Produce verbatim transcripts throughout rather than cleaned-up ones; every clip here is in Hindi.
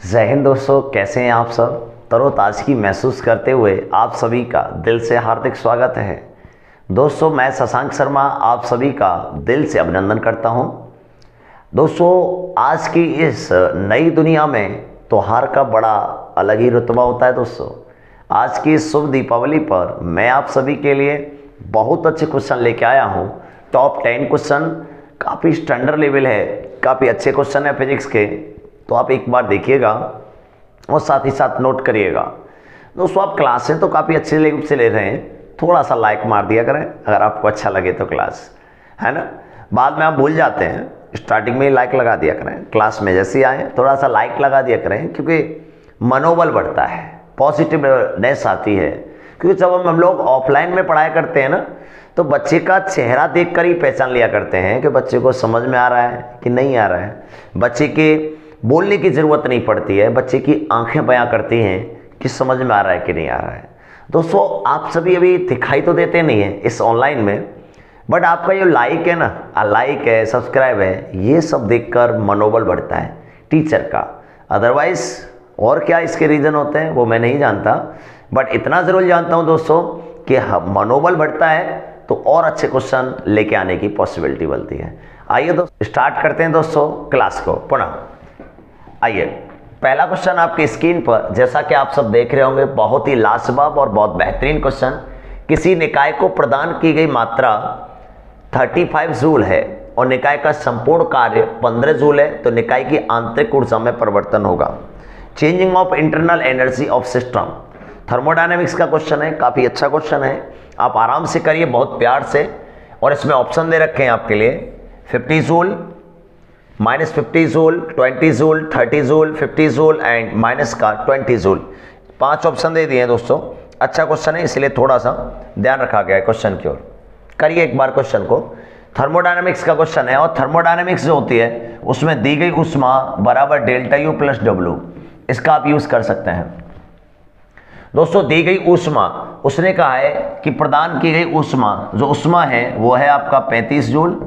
जय हिंद दोस्तों, कैसे हैं आप सब। तरोताजगी महसूस करते हुए आप सभी का दिल से हार्दिक स्वागत है। दोस्तों, मैं शशांक शर्मा आप सभी का दिल से अभिनंदन करता हूं। दोस्तों, आज की इस नई दुनिया में त्योहार का बड़ा अलग ही रुतबा होता है। दोस्तों, आज की इस शुभ दीपावली पर मैं आप सभी के लिए बहुत अच्छे क्वेश्चन लेके आया हूं। टॉप टेन क्वेश्चन, काफ़ी स्टैंडर्ड लेवल है, काफ़ी अच्छे क्वेश्चन है फिजिक्स के, तो आप एक बार देखिएगा और साथ ही साथ नोट करिएगा। दोस्तों, आप क्लासें तो काफ़ी अच्छे लेवल से ले रहे हैं, थोड़ा सा लाइक मार दिया करें अगर आपको अच्छा लगे तो क्लास, है ना। बाद में आप भूल जाते हैं, स्टार्टिंग में ही लाइक लगा दिया करें। क्लास में जैसे ही आए थोड़ा सा लाइक लगा दिया करें, क्योंकि मनोबल बढ़ता है, पॉजिटिवनेस आती है। क्योंकि जब हम हम लोग ऑफलाइन में पढ़ाया करते हैं ना, तो बच्चे का चेहरा देखकर ही पहचान लिया करते हैं कि बच्चे को समझ में आ रहा है कि नहीं आ रहा है। बच्चे के बोलने की ज़रूरत नहीं पड़ती है, बच्चे की आंखें बयां करती हैं कि समझ में आ रहा है कि नहीं आ रहा है। दोस्तों, आप सभी अभी दिखाई तो देते नहीं हैं इस ऑनलाइन में, बट आपका ये लाइक है ना, लाइक है, सब्सक्राइब है, ये सब देखकर मनोबल बढ़ता है टीचर का। अदरवाइज और क्या इसके रीज़न होते हैं वो मैं नहीं जानता, बट इतना ज़रूर जानता हूँ दोस्तों कि मनोबल बढ़ता है तो और अच्छे क्वेश्चन लेके आने की पॉसिबिलिटी बनती है। आइए दोस्तों, स्टार्ट करते हैं दोस्तों क्लास को पुनः। आइए, पहला क्वेश्चन आपकी स्क्रीन पर, जैसा कि आप सब देख रहे होंगे, बहुत ही लाजवाब और बहुत बेहतरीन क्वेश्चन। किसी निकाय को प्रदान की गई मात्रा पैंतीस जूल है और निकाय का संपूर्ण कार्य पंद्रह जूल है, तो निकाय की आंतरिक ऊर्जा में परिवर्तन होगा। Changing of internal energy of system, thermodynamics का क्वेश्चन है, काफ़ी अच्छा क्वेश्चन है, आप आराम से करिए बहुत प्यार से। और इसमें ऑप्शन दे रखे हैं आपके लिए पचास joule, minus fifty joule, twenty joule, thirty joule, fifty joule and minus का ट्वेंटी जूल। पांच ऑप्शन दे दिए हैं दोस्तों। अच्छा क्वेश्चन है, इसलिए थोड़ा सा ध्यान रखा गया है क्वेश्चन की ओर। करिए एक बार क्वेश्चन को। थर्मोडायनेमिक्स का क्वेश्चन है और थर्मोडायनेमिक्स जो होती है उसमें दी गई ऊष्मा बराबर डेल्टा यू प्लस डब्ल्यू, इसका आप यूज कर सकते हैं। दोस्तों, दी गई ऊष्मा, उसने कहा है कि प्रदान की गई ऊष्मा, जो ऊष्मा है वो है आपका पैंतीस जूल,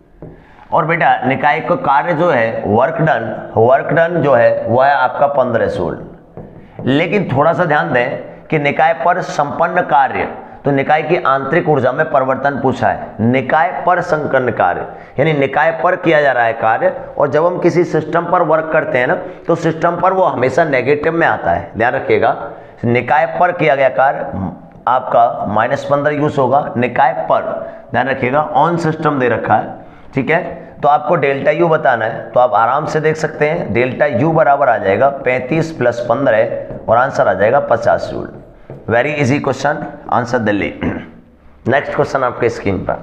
और बेटा निकाय का कार्य जो है वर्क डन वर्क डन जो है वो है आपका पंद्रह जूल। लेकिन थोड़ा सा ध्यान दें कि निकाय पर संपन्न कार्य, तो निकाय की आंतरिक ऊर्जा में परिवर्तन पूछा है। निकाय पर संपन्न कार्य यानी निकाय पर किया जा रहा है कार्य, और जब हम किसी सिस्टम पर वर्क करते हैं ना, तो सिस्टम पर वो हमेशा नेगेटिव में आता है, ध्यान रखिएगा। निकाय पर किया गया कार्य आपका माइनस पंद्रह यूज होगा, निकाय पर, ध्यान रखिएगा। ऑन सिस्टम दे रखा है, ठीक है। तो आपको डेल्टा यू बताना है, तो आप आराम से देख सकते हैं डेल्टा यू बराबर आ जाएगा पैंतीस प्लस पंद्रह और आंसर आ जाएगा पचास joule. Very easy question, answer Delhi. Next question आपके स्क्रीन पर।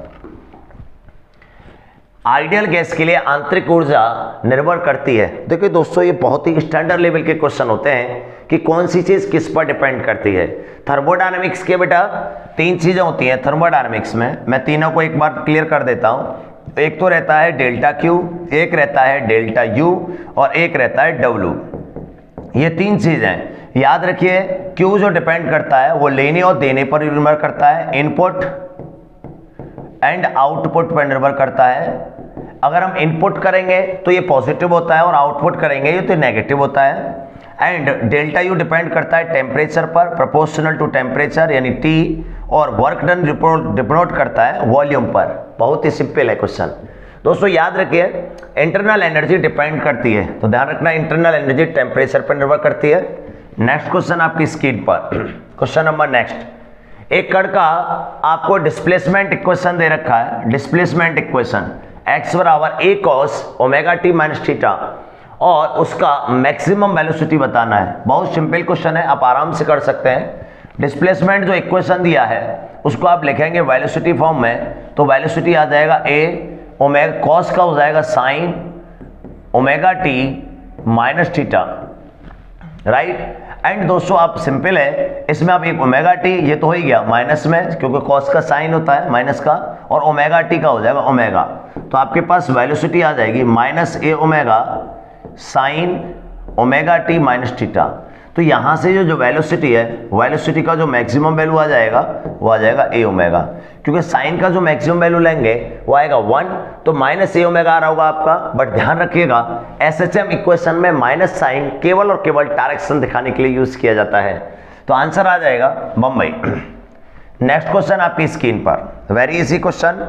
आइडियल गैस के लिए आंतरिक ऊर्जा निर्भर करती है। देखिए दोस्तों, ये बहुत ही स्टैंडर्ड लेवल के क्वेश्चन होते हैं कि कौन सी चीज किस पर डिपेंड करती है। थर्मोडायनेमिक्स के बेटा तीन चीजें होती हैं थर्मोडायनेमिक्स में, मैं तीनों को एक बार क्लियर कर देता हूं। एक तो रहता है डेल्टा क्यू, एक रहता है डेल्टा यू और एक रहता है डब्ल्यू। ये तीन चीजें याद रखिए। क्यू जो डिपेंड करता है वो लेने और देने पर निर्भर करता है, इनपुट एंड आउटपुट पर निर्भर करता है। अगर हम इनपुट करेंगे तो ये पॉजिटिव होता है और आउटपुट करेंगे तो नेगेटिव होता है। एंड डेल्टा यू डिपेंड करता है टेम्परेचर पर, प्रोपोर्शनल टू टेम्परेचर यानी टी, और वर्क डन डिनोट करता है वॉल्यूम पर। बहुत ही सिंपल है क्वेश्चन। दोस्तों याद रखिए, इंटरनल एनर्जी डिपेंड करती है, तो ध्यान रखना इंटरनल एनर्जी टेम्परेचर पर निर्भर करती है। नेक्स्ट क्वेश्चन आपकी स्क्रीन पर, क्वेश्चन नंबर नेक्स्ट। एक कण का आपको डिस्प्लेसमेंट इक्वेशन दे रखा है, डिस्प्लेसमेंट इक्वेशन एक्स बराबर A cos omega T minus theta, और उसका मैक्सिमम वेलोसिटी बताना है। बहुत सिंपल क्वेश्चन है, आप आराम से कर सकते हैं। डिस्प्लेसमेंट जो इक्वेशन दिया है उसको आप लिखेंगे वेलोसिटी फॉर्म में, तो वेलोसिटी आ जाएगा ए ओमेगा कॉस का हो जाएगा sine omega T minus theta, right. And दोस्तों आप सिंपल है, इसमें आप एक ओमेगा टी, ये तो हो ही गया माइनस में क्योंकि कॉस का साइन होता है माइनस का, और ओमेगा टी का हो जाएगा ओमेगा, तो आपके पास वेलोसिटी आ जाएगी minus A omega sine omega T minus theta. तो यहाँ से जो जो वेलोसिटी है, वेलोसिटी का जो मैक्सिमम वैल्यू आ जाएगा वो आ जाएगा ए ओमेगा, क्योंकि साइन का जो मैक्सिमम वैल्यू लेंगे वो आएगा वन, तो माइनस ए ओमेगा आ रहा होगा आपका। बट ध्यान रखिएगा एसएचएम इक्वेशन में माइनस साइन केवल और केवल डायरेक्शन दिखाने के लिए यूज किया जाता है। तो आंसर आ जाएगा बम्बई। नेक्स्ट क्वेश्चन आपकी स्क्रीन पर, वेरी इजी क्वेश्चन,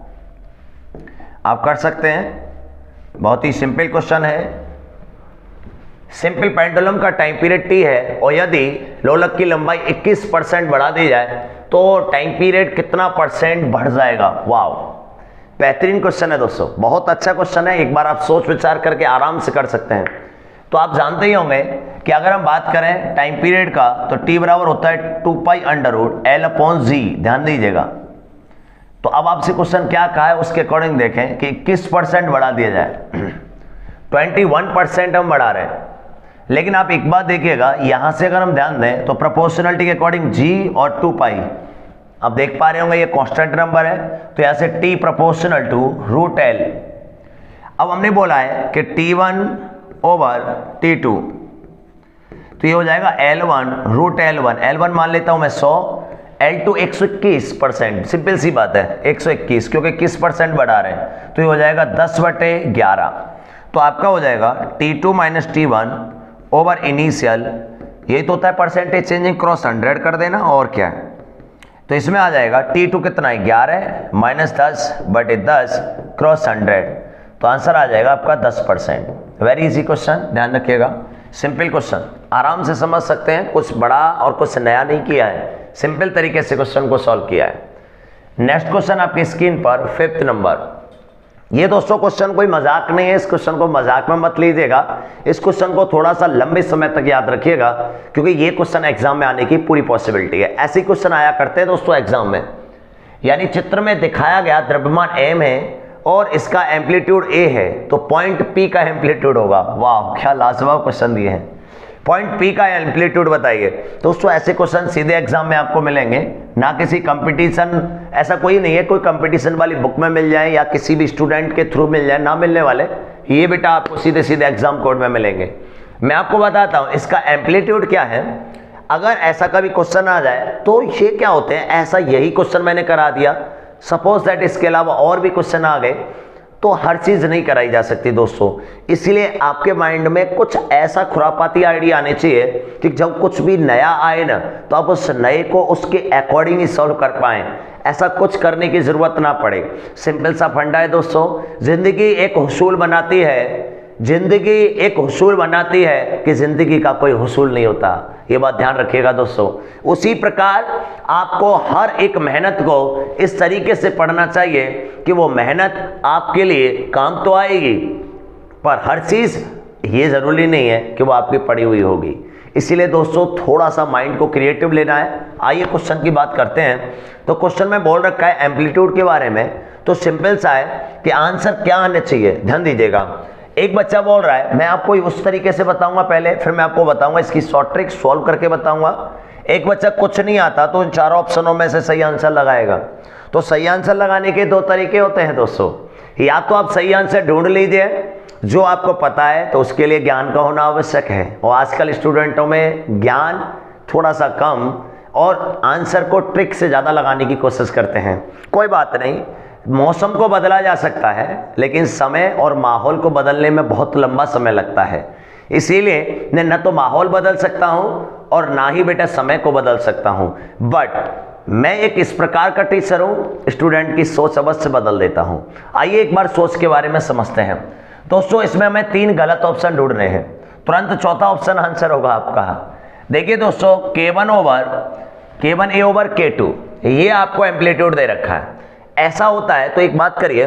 आप कर सकते हैं, बहुत ही सिंपल क्वेश्चन है। सिंपल पेंडुलम का टाइम पीरियड टी है और यदि लोलक की लंबाई इक्कीस परसेंट बढ़ा दी जाए तो टाइम पीरियड कितना परसेंट बढ़ जाएगा। वाव, बेहतरीन क्वेश्चन है दोस्तों, बहुत अच्छा क्वेश्चन है। एक बार आप सोच विचार करके आराम से कर सकते हैं। तो आप जानते ही होंगे कि अगर हम बात करें टाइम पीरियड का तो टी बराबर होता है two pi under root L upon G, ध्यान दीजिएगा। तो अब आपसे क्वेश्चन क्या कहा है उसके अकॉर्डिंग देखें कि इक्कीस परसेंट बढ़ा दिया जाए, इक्कीस परसेंट हम बढ़ा रहे हैं। लेकिन आप एक बात देखिएगा, यहां से अगर हम ध्यान दें तो प्रोपोर्शनलिटी के अकॉर्डिंग जी और टू पाई, आप देख पा रहे होंगे ये कांस्टेंट नंबर है, तो यहां से T proportional to root L. अब हमने बोला है कि T one over T two, तो ये हो जाएगा L one root L one, L one मान लेता हूं मैं सौ, एल टू एक सौ इक्कीस परसेंट, सिंपल सी बात है एक सौ इक्कीस, क्योंकि इक्कीस परसेंट बढ़ा रहे हैं, तो ये हो जाएगा दस बटे ग्यारह। तो आपका हो जाएगा T two minus T one over initial, यही तो होता है परसेंटेज चेंजिंग, क्रॉस हंड्रेड कर देना और क्या है। तो इसमें आ जाएगा टी टू कितना है ग्यारह माइनस दस बटे दस क्रॉस हंड्रेड, तो आंसर आ जाएगा आपका दस परसेंट। वेरी इजी क्वेश्चन, ध्यान रखिएगा, सिंपल क्वेश्चन, आराम से समझ सकते हैं, कुछ बड़ा और कुछ नया नहीं किया है, सिंपल तरीके से क्वेश्चन को सॉल्व किया है। नेक्स्ट क्वेश्चन आपकी स्क्रीन पर फिफ्थ नंबर, ये दोस्तों क्वेश्चन कोई मजाक नहीं है, इस क्वेश्चन को मजाक में मत लीजिएगा, इस क्वेश्चन को थोड़ा सा लंबे समय तक याद रखिएगा, क्योंकि ये क्वेश्चन एग्जाम में आने की पूरी पॉसिबिलिटी है। ऐसे क्वेश्चन आया करते हैं दोस्तों एग्जाम में, यानी चित्र में दिखाया गया द्रव्यमान एम है और इसका एम्पलीट्यूड ए है, तो पॉइंट पी का एम्पलीट्यूड होगा। वाह, क्या लाजवाब क्वेश्चन दिए हैं, पॉइंट पी का एम्पलीट्यूड बताइए। दोस्तों ऐसे क्वेश्चन सीधे एग्जाम में आपको मिलेंगे, ना किसी कंपटीशन, ऐसा कोई नहीं है कोई कंपटीशन वाली बुक में मिल जाए या किसी भी स्टूडेंट के थ्रू मिल जाए, ना मिलने वाले, ये बेटा आपको सीधे सीधे एग्जाम कोड में मिलेंगे। मैं आपको बताता हूं इसका एम्पलीट्यूड क्या है। अगर ऐसा कभी क्वेश्चन आ जाए तो ये क्या होते हैं, ऐसा यही क्वेश्चन मैंने करा दिया, सपोज दैट इसके अलावा और भी क्वेश्चन आ गए, तो हर चीज नहीं कराई जा सकती दोस्तों। इसलिए आपके माइंड में कुछ ऐसा खुरापाती आइडिया आने चाहिए कि जब कुछ भी नया आए ना तो आप उस नए को उसके अकॉर्डिंग ही सॉल्व कर पाएं, ऐसा कुछ करने की जरूरत ना पड़े। सिंपल सा फंडा है दोस्तों, जिंदगी एक हुसूल बनाती है, जिंदगी एक हुसूल बनाती है कि जिंदगी का कोई हुसूल नहीं होता, ये बात ध्यान रखिएगा दोस्तों। उसी प्रकार आपको हर एक मेहनत को इस तरीके से पढ़ना चाहिए कि वो मेहनत आपके लिए काम तो आएगी, पर हर चीज ये जरूरी नहीं है कि वो आपकी पढ़ी हुई होगी। इसीलिए दोस्तों थोड़ा सा माइंड को क्रिएटिव लेना है। आइए क्वेश्चन की बात करते हैं। तो क्वेश्चन में बोल रखा है एम्पलीट्यूड के बारे में, तो सिंपल सा है कि आंसर क्या आना चाहिए, ध्यान दीजिएगा। एक बच्चा बोल रहा है, मैं आपको उस तरीके से बताऊंगा पहले, फिर मैं आपको बताऊंगा इसकी शॉर्ट ट्रिक सॉल्व करके बताऊंगा। एक बच्चा कुछ नहीं आता तो इन चारों ऑप्शनों में से सही आंसर लगाएगा। तो सही आंसर लगाने के दो तरीके होते हैं दोस्तों, या तो आप सही आंसर ढूंढ लीजिए, जो आपको पता है तो उसके लिए ज्ञान का होना आवश्यक है, और आजकल स्टूडेंटों में ज्ञान थोड़ा सा कम और आंसर को ट्रिक से ज़्यादा लगाने की कोशिश करते हैं। कोई बात नहीं, मौसम को बदला जा सकता है लेकिन समय और माहौल को बदलने में बहुत लंबा समय लगता है। इसीलिए मैं न तो माहौल बदल सकता हूं और ना ही बेटा समय को बदल सकता हूं, बट मैं एक इस प्रकार का टीचर हूं, स्टूडेंट की सोच अवश्य बदल देता हूं। आइए एक बार सोच के बारे में समझते हैं दोस्तों। इसमें हमें तीन गलत ऑप्शन ढूंढने हैं, तुरंत चौथा ऑप्शन आंसर होगा आपका। देखिए दोस्तों, K one over K one A over K two, ये आपको एम्पलीट्यूड दे रखा है। ऐसा होता है तो एक बात करिए,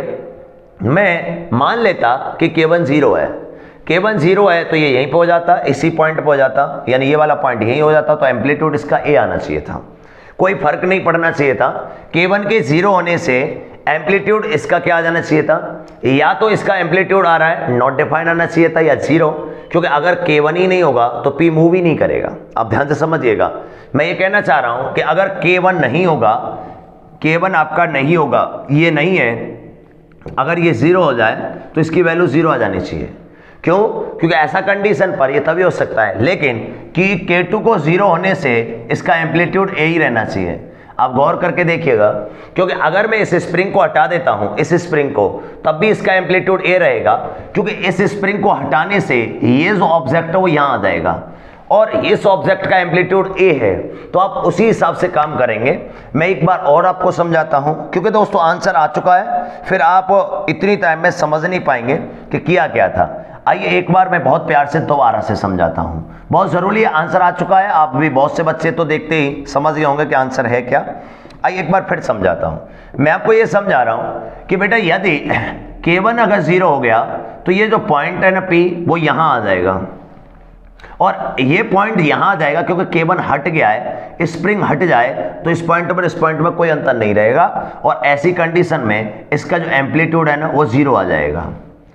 मैं मान लेता कि के वन जीरो है, के वन जीरो है तो ये यहीं पे हो जाता, इसी पॉइंट पे हो जाता, यानी ये वाला पॉइंट यहीं हो जाता, तो एम्पलीट्यूड इसका ए आना चाहिए था, कोई फर्क नहीं पड़ना चाहिए था। के वन के जीरो होने से एम्पलीट्यूड इसका क्या आ जाना चाहिए था, या तो इसका एम्पलीट्यूड आ रहा है नॉट डिफाइन आना चाहिए था, या जीरो, क्योंकि अगर के वन ही नहीं होगा तो पी मूव ही नहीं करेगा। अब ध्यान से समझिएगा, मैं ये कहना चाह रहा हूं कि अगर के वन नहीं होगा, के वन आपका नहीं होगा, ये नहीं है, अगर ये जीरो हो जाए तो इसकी वैल्यू जीरो आ जानी चाहिए, क्यों? क्योंकि ऐसा कंडीशन पर ये तभी हो सकता है, लेकिन कि के टू को जीरो होने से इसका एम्पलीट्यूड ए ही रहना चाहिए। आप गौर करके देखिएगा, क्योंकि अगर मैं इस स्प्रिंग को हटा देता हूं, इस स्प्रिंग को, तब भी इसका एम्पलीट्यूड ए रहेगा, क्योंकि इस स्प्रिंग को हटाने से ये जो ऑब्जेक्ट है वो यहां आ जाएगा और इस ऑब्जेक्ट का एम्पलीट्यूड ए है, तो आप उसी हिसाब से काम करेंगे। मैं एक बार और आपको समझाता हूं, क्योंकि दोस्तों आंसर आ चुका है, फिर आप इतनी टाइम में समझ नहीं पाएंगे कि किया क्या था। आइए एक बार मैं बहुत प्यार से दोबारा से समझाता हूं, बहुत जरूरी है, आंसर आ चुका है। आप भी बहुत से बच्चे तो देखते ही समझ गए होंगे कि आंसर है क्या। आइए एक बार फिर समझाता हूं। मैं आपको ये समझा रहा हूं कि बेटा यदि के वन अगर जीरो हो गया तो ये जो पॉइंट है ना पी, वो यहां आ जाएगा और ये पॉइंट यहां आ जाएगा, क्योंकि के वन हट गया है, स्प्रिंग हट जाए तो इस पॉइंट पर इस पॉइंट में कोई अंतर नहीं रहेगा और ऐसी कंडीशन में इसका जो एम्पलीट्यूड है ना वो जीरो आ जाएगा।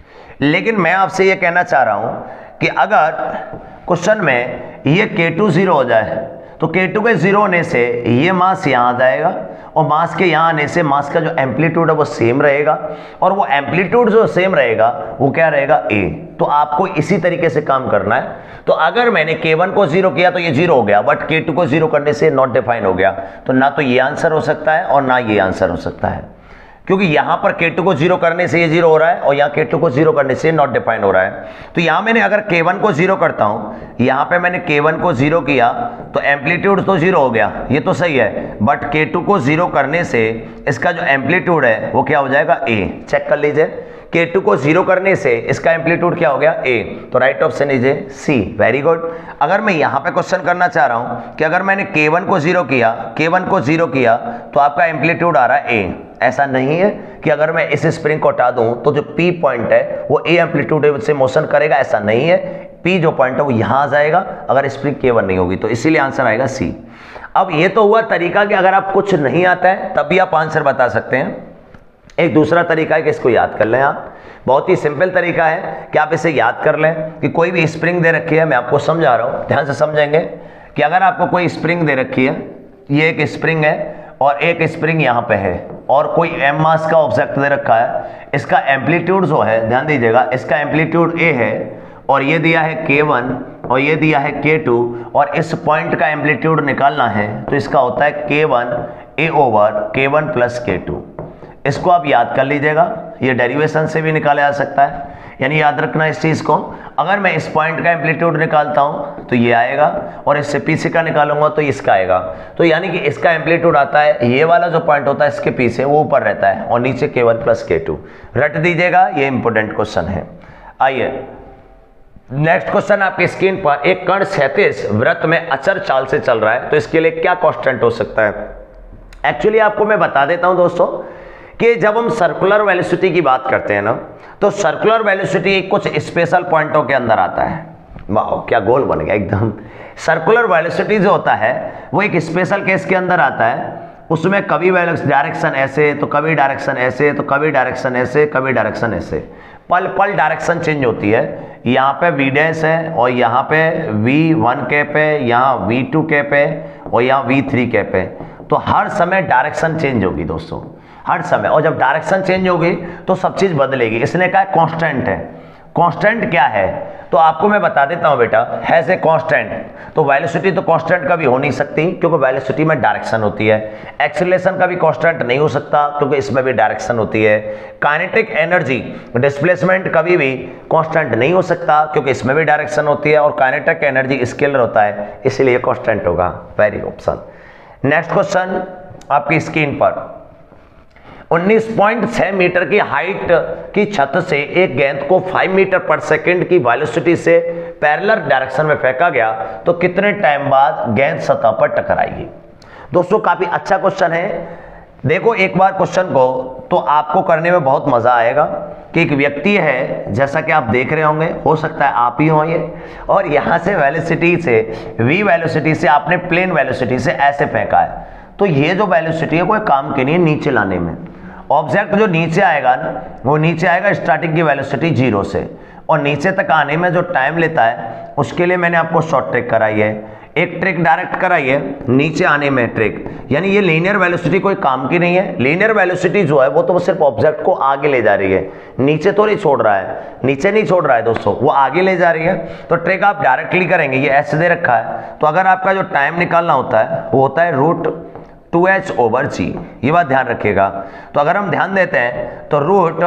लेकिन मैं आपसे ये कहना चाह रहा हूं कि अगर क्वेश्चन में ये के टू जीरो हो जाए तो के टू के जीरो होने से ये मास यहां आ जाएगा और मास के यहां आने से मास का जो एम्पलीट्यूड है वो सेम रहेगा और वो एम्पलीट्यूड जो सेम रहेगा वो क्या रहेगा, ए। तो आपको इसी तरीके से काम करना है। तो अगर मैंने के वन को जीरो किया तो ये जीरो हो गया, बट के टू को जीरो करने से नॉट डिफाइन हो गया, तो ना तो ये आंसर हो सकता है और ना ये आंसर हो सकता है, क्योंकि यहां पर के टू को जीरो करने से ये जीरो हो रहा है और यहां के टू को जीरो करने से नॉट डिफाइन हो रहा है। तो यहां मैंने अगर के वन को जीरो करता हूं, यहां पे मैंने के वन को जीरो किया तो एम्पलीट्यूड तो जीरो हो गया, ये तो सही है, बट के टू को जीरो करने से इसका जो एम्पलीट्यूड है वो क्या हो जाएगा, ए। चेक कर लीजिए, के टू को जीरो करने से इसका एम्पलीट्यूड क्या हो गया, ए। तो right option is A, C. Very good. अगर मैं यहां पे क्वेश्चन करना चाह रहा हूं कि अगर मैंने के वन को जीरो किया, के वन को जीरो किया तो आपका एम्पलीट्यूड आ रहा है ए। ऐसा नहीं है कि अगर मैं इस स्प्रिंग को हटा दूं तो जो पी पॉइंट है वो ए एम्पलीट्यूड से मोशन करेगा, ऐसा नहीं है। पी जो पॉइंट है वो यहां आ जाएगा अगर स्प्रिंग के वन नहीं होगी, तो इसीलिए आंसर आएगा सी। अब ये तो हुआ तरीका कि अगर आप कुछ नहीं आता है तब भी आप आंसर बता सकते हैं। एक दूसरा तरीका है कि इसको याद कर लें आप। बहुत ही सिंपल तरीका है कि आप इसे याद कर लें कि कोई भी स्प्रिंग दे रखी है, मैं आपको समझा रहा हूं, ध्यान से समझेंगे कि अगर आपको कोई स्प्रिंग दे रखी है, ये एक स्प्रिंग है और एक स्प्रिंग यहां पे है और कोई एम मास का ऑब्जेक्ट दे रखा है, इसका एम्पलीट्यूड जो है, ध्यान दीजिएगा, इसका एम्पलीट्यूड ए है और ये दिया है के वन और ये दिया है के टू और इस पॉइंट का एम्पलीट्यूड निकालना है तो इसका होता है K one A over K one plus K two. इसको आप याद कर लीजिएगा, ये डेरिवेशन से भी निकाला जा सकता है, यानी याद रखना इस चीज को। अगर मैं इस पॉइंट का एम्पलीट्यूड निकालता हूं तो ये आएगा और इससे पीछे का निकालूंगा तो इसका आएगा, तो यानी कि इसका एम्पलीट्यूड आता है, ये वाला जो पॉइंट होता है इसके पीछे वो ऊपर रहता है और नीचे के वन प्लस के टू। रट दीजिएगा, ये इंपॉर्टेंट क्वेश्चन है। आइए नेक्स्ट क्वेश्चन आपकी स्क्रीन पर, एक कण क्षैतिज वृत्त में अचर चाल से चल रहा है तो इसके लिए क्या कांस्टेंट हो सकता है। एक्चुअली आपको मैं बता देता हूं दोस्तों कि जब हम सर्कुलर वेलोसिटी की बात करते हैं ना, तो सर्कुलर वेलोसिटी कुछ स्पेशल पॉइंटों के अंदर आता है। वाह क्या गोल बन गया एकदम। सर्कुलर वेलोसिटी जो होता है वो एक स्पेशल केस के अंदर आता है, उसमें कभी डायरेक्शन ऐसे तो कभी डायरेक्शन ऐसे तो कभी डायरेक्शन ऐसे कभी डायरेक्शन ऐसे, पल पल डायरेक्शन चेंज होती है। यहाँ पे वी डैश है और यहाँ पे वी वन कैप है, यहाँ वी टू कैप है और यहाँ वी थ्री कैप है, तो हर समय डायरेक्शन चेंज होगी दोस्तों, हर समय। और जब डायरेक्शन चेंज होगी तो सब चीज बदलेगी। इसने कहा कांस्टेंट है। कांस्टेंट क्या है तो आपको मैं बता देता हूं बेटा, है से कांस्टेंट, तो वेलोसिटी तो कांस्टेंट कभी हो नहीं सकती क्योंकि वेलोसिटी में डायरेक्शन होती है। एक्सीलरेशन कभी कांस्टेंट नहीं हो सकता क्योंकि इसमें भी डायरेक्शन होती है। काइनेटिक एनर्जी डिस्प्लेसमेंट कभी भी कांस्टेंट नहीं हो सकता क्योंकि इसमें भी डायरेक्शन होती है और काइनेटिक एनर्जी स्केलर होता है, इसलिए कांस्टेंट होगा। Very option. नेक्स्ट क्वेश्चन आपकी स्क्रीन पर, उन्नीस पॉइंट छह मीटर की हाइट की छत से एक गेंद को पाँच मीटर पर सेकंड की वेलोसिटी से पैरेलल डायरेक्शन में फेंका गया तो कितने टाइम बाद गेंद सतह पर टकराएगी। दोस्तों काफी अच्छा क्वेश्चन है। देखो एक बार क्वेश्चन को तो आपको करने में बहुत मजा आएगा कि एक व्यक्ति है, जैसा कि आप देख रहे होंगे, हो सकता है आप ही हो ये, और यहां से वेलोसिटी से v वेलोसिटी से आपने प्लेन वेलोसिटी से ऐसे फेंका है, तो ये जो वेलोसिटी है कोई काम के नहीं है नीचे लाने में। ऑब्जेक्ट जो नीचे आएगा ना वो नीचे आएगा स्टार्टिंग की वेलोसिटी जीरो से, और नीचे तक आने में जो टाइम लेता है उसके लिए मैंने आपको शॉर्ट ट्रिक कराई है। एक ट्रिक डायरेक्ट कराइए नीचे आने में ट्रिक, यानी ये लीनियर वेलोसिटी कोई काम की नहीं है। लीनियर वेलोसिटी जो है वो तो सिर्फ ऑब्जेक्ट को आगे ले जा रही है, नीचे तो नहीं छोड़ रहा है, नीचे नहीं छोड़ रहा है दोस्तों, वो आगे ले जा रही है। तो ट्रिक आप डायरेक्टली करेंगे, ये एस दे रखा है, तो अगर आपका जो टाइम निकालना होता है वो होता है root two H over G, ये बात ध्यान रखिएगा। तो अगर हम ध्यान देते हैं तो root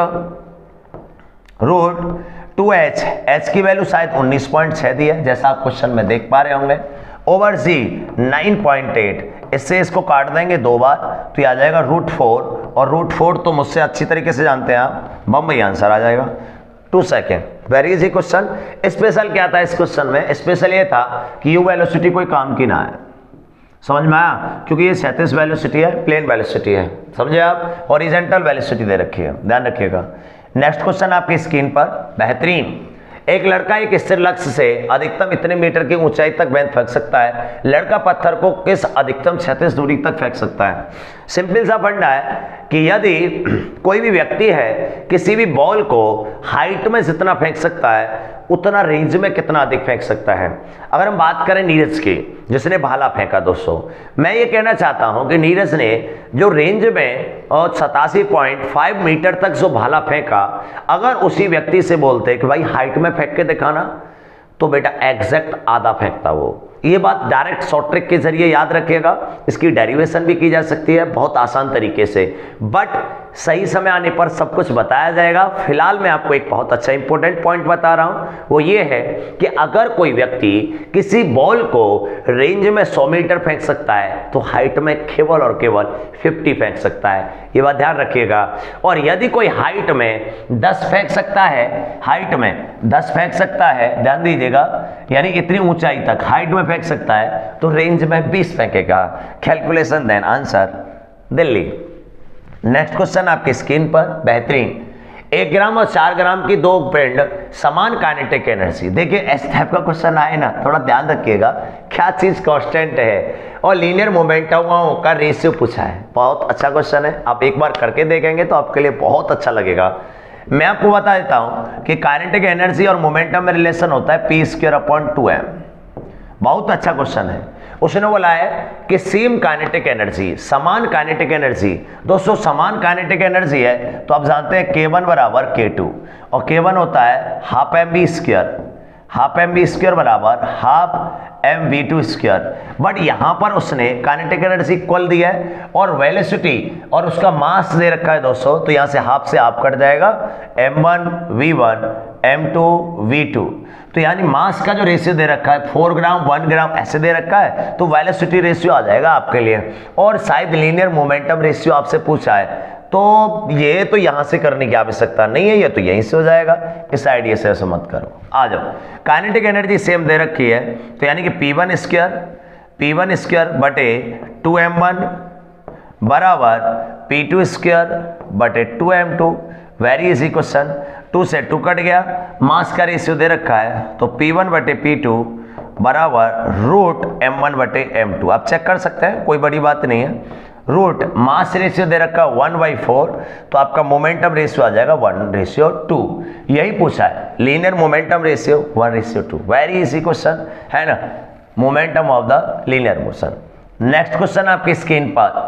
root two H, H की वैल्यू शायद उन्नीस पॉइंट छह दी है जैसा आप क्वेश्चन में देख पा रहे होंगे, over G nine point eight, इससे इसको काट देंगे दो बार तो ये आ जाएगा रूट फोर, और रूट फोर तो मुझसे अच्छी तरीके से जानते हैं आप, बम्बई आंसर आ जाएगा। Two second very easy question. Special क्या था इस क्वेश्चन में? स्पेशल ये था कि यू वेलोसिटी कोई काम की ना है, समझ में आया? क्योंकि ये क्षैतिज वेलोसिटी है, प्लेन वेलोसिटी है, समझे आप? हॉरिजॉन्टल वेलोसिटी दे रखी है, ध्यान रखिएगा। नेक्स्ट क्वेश्चन आपकी स्क्रीन पर, बेहतरीन। एक लड़का एक स्थिर लक्ष्य से अधिकतम इतने मीटर की ऊंचाई तक गेंद फेंक सकता है, लड़का पत्थर को किस अधिकतम क्षैतिज दूरी तक फेंक सकता है? सिंपल सा फंडा है कि यदि कोई भी व्यक्ति है किसी भी बॉल को हाइट में जितना फेंक सकता है उतना रेंज में कितना अधिक फेंक सकता है। अगर हम बात करें नीरज की, जिसने भाला फेंका दोस्तों, मैं ये कहना चाहता हूं कि नीरज ने जो रेंज में और सतासी पॉइंट फाइव मीटर तक जो भाला फेंका, अगर उसी व्यक्ति से बोलते कि भाई हाइट में फेंक के दिखाना, तो बेटा एग्जैक्ट आधा फेंकता वो। ये बात डायरेक्ट शॉर्ट ट्रिक के जरिए याद रखिएगा, इसकी डेरिवेशन भी की जा सकती है बहुत आसान तरीके से, बट सही समय आने पर सब कुछ बताया जाएगा। फिलहाल मैं आपको एक बहुत अच्छा इंपॉर्टेंट पॉइंट बता रहा हूं, वो ये है कि अगर कोई व्यक्ति किसी बॉल को रेंज में सौ मीटर फेंक सकता है तो हाइट में केवल और केवल पचास फेंक सकता है, ये बात ध्यान रखिएगा। और यदि कोई हाइट में दस फेंक सकता है, हाइट में दस फेंक सकता है, ध्यान दीजिएगा, यानी इतनी ऊंचाई तक हाइट में फेंक सकता है, तो रेंज में बीस फेंकेगा। Calculation then answer Delhi. Next question आपकी स्क्रीन पर, बेहतरीन। एक ग्राम और चार ग्राम की दो पिंड समान काइनेटिक एनर्जी, देखिए इस टाइप का क्वेश्चन आए ना, थोड़ा ध्यान रखिएगा क्या चीज कांस्टेंट है, और लीनियर मोमेंटम का रेशियो पूछा है। बहुत अच्छा क्वेश्चन है, आप एक बार करके देखेंगे तो आपके लिए बहुत अच्छा लगेगा। मैं आपको बता देता हूं कि काइनेटिक एनर्जी और मोमेंटम में रिलेशन होता है P square upon two M. बहुत अच्छा क्वेश्चन है। उसने बोला है कि सेम काइनेटिक एनर्जी, समान काइनेटिक एनर्जी, दोस्तों समान काइनेटिक एनर्जी है तो आप जानते हैं के वन बराबर के टू, और के वन होता है half M B square, half M B square बराबर half M V two square. But यहां पर उसने काइनेटिक एनर्जी इक्वल दिया है और वेलोसिटी और उसका मास दे रखा है दोस्तों, तो यहां से हाफ से हाफ कट जाएगा, M one V one M two V two, तो यानी मास का जो रेशियो दे रखा है फोर ग्राम वन ग्राम ऐसे दे रखा है, तो वेलोसिटी रेशियो आ जाएगा आपके लिए। और शायद लीनियर मोमेंटम रेशियो आपसे पूछा है, तो ये तो यहां से करने की आवश्यकता नहीं है, ये तो यहीं से हो जाएगा, इस आइडिया से ऐसा मत करो। आ जाओ, काइनेटिक एनर्जी सेम दे रखी है, तो यानी कि P one square P one square बटे टू एम वन बराबर पी टू स्क्वायर बटे two M two. Very easy question, two से टू कट गया, मास का रेशियो दे रखा है, तो पी वन बटे पी टू बराबर रूट एम वन बटे एम टू। आप चेक कर सकते हैं, कोई बड़ी बात नहीं है। रूट मास रेशियो दे रखा वन बाई फोर, तो आपका मोमेंटम रेशियो आ जाएगा वन रेशियो टू। यही पूछा है, linear momentum ratio one ratio two. Very easy question है ना, momentum of the linear motion. Next question आपकी स्क्रीन पर,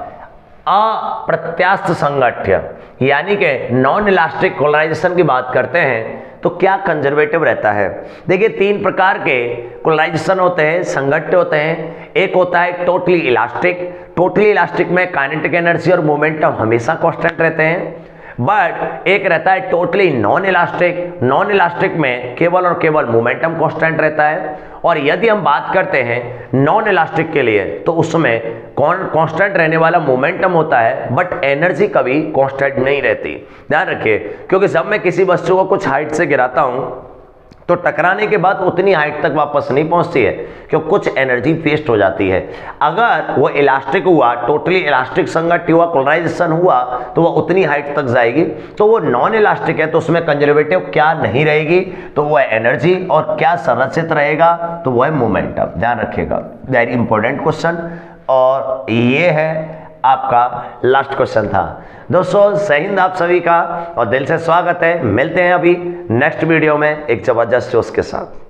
अप्रत्यास्थ संघट्य यानी कि नॉन इलास्टिक पोलराइजेशन की बात करते हैं तो क्या कंजर्वेटिव रहता है? देखिए तीन प्रकार के पोलराइजेशन होते हैं, संघट्य होते हैं। एक होता है टोटली इलास्टिक, टोटली इलास्टिक में काइनेटिक एनर्जी और मोमेंटम हमेशा कांस्टेंट रहते हैं। बट एक रहता है totally non elastic, non elastic में केवल और केवल मोमेंटम कांस्टेंट रहता है। और यदि हम बात करते हैं नॉन इलास्टिक के लिए, तो उसमें कौन कांस्टेंट रहने वाला मोमेंटम होता है, बट एनर्जी कभी कांस्टेंट नहीं रहती। ध्यान रखिए, क्योंकि जब मैं किसी वस्तु को कुछ हाइट से गिराता हूं तो टकराने के बाद उतनी हाइट तक वापस नहीं पहुंचती है, क्योंकि कुछ एनर्जी वेस्ट हो जाती है। अगर वो इलास्टिक हुआ, टोटली इलास्टिक संघट्य हुआ, पोलराइजेशन हुआ, तो वो उतनी हाइट तक जाएगी। तो वो नॉन इलास्टिक है, तो उसमें कंजर्वेटिव क्या नहीं रहेगी, तो वो है एनर्जी, और क्या संरक्षित रहेगा, तो वो है मोमेंटम। ध्यान रखिएगा, वेरी इंपॉर्टेंट क्वेश्चन, और ये है आपका लास्ट क्वेश्चन था। दोस्तों जय हिंद आप सभी का, और दिल से स्वागत है। मिलते हैं अभी नेक्स्ट वीडियो में एक जबरदस्त जोश के साथ।